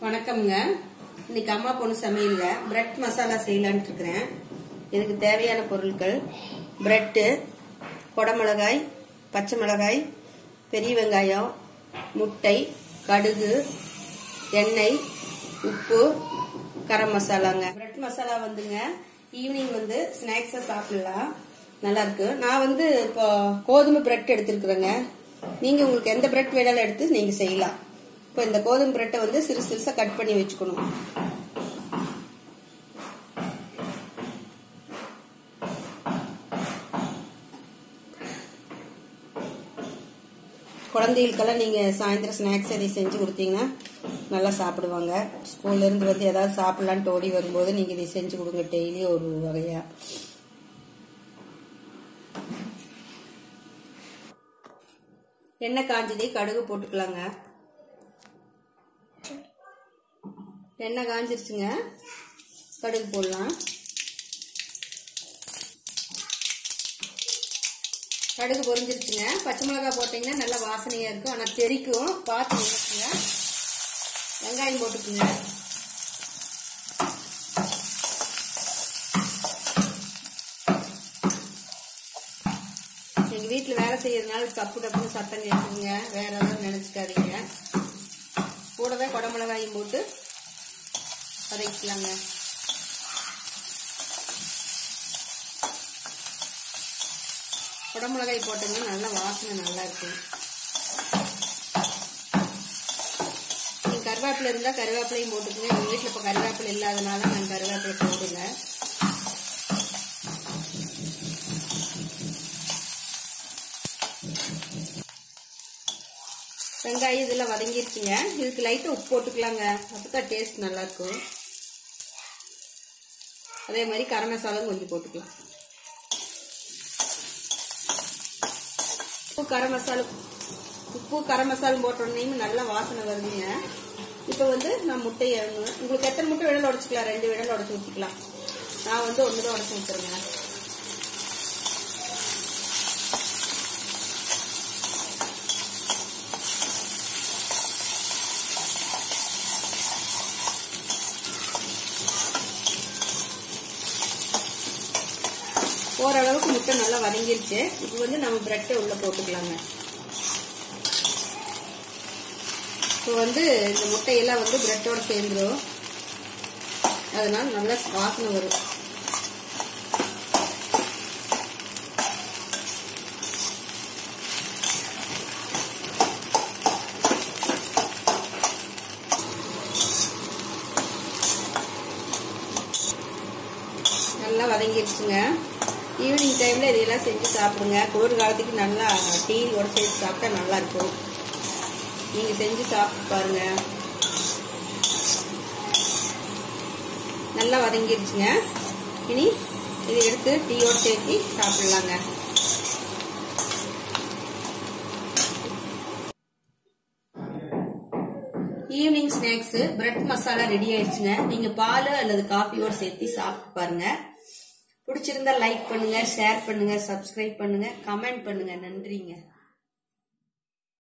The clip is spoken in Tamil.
வணக்கம்ங்க. இன்னைக்கு அம்மா பொண்ணு சமையல்ல பிரெட் மசாலா செய்யலான்னு இருக்கிறேன். இதுக்கு தேவையான பொருட்கள் பிரெட்டு, கொடமிளகாய், பச்சை மிளகாய், பெரிய வெங்காயம், முட்டை, கடுகு, எண்ணெய், உப்பு, கரம் மசாலாங்க. பிரெட் மசாலா வந்துங்க ஈவினிங் ஸ்நாக்ஸா சாப்பிடலாம், நல்லா இருக்கு. நான் இப்போ கோதுமை பிரெட் எடுத்துருக்குறேங்க. நீங்க உங்களுக்கு எந்த பிரெட் வேணாலும் எடுத்து நீங்க செய்யலாம். இப்போ இந்த கோதுமை பிரெட்டை சிறு சிறுசா கட் பண்ணி வச்சுக்கணும். குழந்தைகளுக்கெல்லாம் நீங்க சாயந்தரம் ஸ்நாக்ஸ் எதையும் செஞ்சு கொடுத்தீங்கன்னா நல்லா சாப்பிடுவாங்க. ஸ்கூல்ல இருந்து ஏதாவது சாப்பிடலான்ட்டு ஓடி வரும்போது நீங்க இதை செஞ்சு கொடுங்க, டெய்லி ஒரு வகையா. எண்ணெய் காஞ்சதே கடுகு போட்டுக்கலாங்க. எண்ணெய் காஞ்சிருச்சுங்க, கடுகு போடலாம். கடுகு பொரிஞ்சிருச்சுங்க. பச்சை மிளகாய் போட்டீங்கன்னா நல்லா வாசனையா இருக்கும், ஆனா தெரிக்கும், பார்த்து நினைச்சுங்க. வெங்காயம் போட்டுக்குங்க. எங்க வீட்டுல வேலை செய்யறதுனால தப்பு டப்புன்னு சத்தம் கேட்குங்க, வேற ஏதாவது நினைச்சுக்காதீங்க. கூடவே கொடமிளகாயும் போட்டு வதக்கிக்கலாங்க. குடமிளகாய் போட்டோம்னா நல்லா வாசனை நல்லா இருக்கும். நீங்க கருவேப்பிலை இருந்தா கருவேப்பிலையும் போட்டுக்குங்க. எங்க வீட்டுல இப்ப கருவேப்பிலை இல்லாதனால நான் கருவேப்பிலை போடுங்க. வெங்காயம் இதெல்லாம் வதங்கிருச்சுங்க. இதுக்கு லைட்டா உப்பு போட்டுக்கலாங்க, அப்பதான் டேஸ்ட் நல்லா இருக்கும். அதே மாதிரி கரம் மசாலா கொஞ்சம் போட்டுக்கலாம். உப்பு கரம் மசாலும் போட்டோன்னே நல்லா வாசனை வருதுங்க. இப்போ நான் முட்டையை உங்களுக்கு எத்தனை முட்டை வேணாலும் உடச்சிக்கலாம், 2 வேணாலும் உடச்சு ஊற்றிக்கலாம். நான் 1 தான் உடச்சு ஊற்றுறேங்க. ஓரளவுக்கு முட்டை நல்லா வதங்கிருச்சு. இப்போ நம்ம பிரெட்டை உள்ள போட்டுக்கலாங்க. இப்போ இந்த முட்டையெல்லாம் பிரெட்டோட சேர்ந்துடும், அதனால நல்லா வாசனை வரும். நல்லா வதங்கிருச்சுங்க. ஈவினிங் டைம்ல இதெல்லாம் செஞ்சு சாப்பிடுங்க. குளிர் காலத்துக்கு நல்லா டீயோட சேர்த்து சாப்பிட்டா நல்லா இருக்கும். நீங்க செஞ்சு சாப்பிட்டு பாருங்க. நல்லா வதங்கிருச்சுங்க. இனி இதை எடுத்து டீயோட சேர்த்து சாப்பிடலாங்க. Evening snacks bread masala ready ஆயிடுச்சுங்க. நீங்க பால் அல்லது காஃபியோட சேர்த்து சாப்பிட்டு பாருங்க. பிடிச்சிருந்தா லைக் பண்ணுங்க, ஷேர் பண்ணுங்க, சப்ஸ்கிரைப் பண்ணுங்க, கமெண்ட் பண்ணுங்க. நன்றிங்க.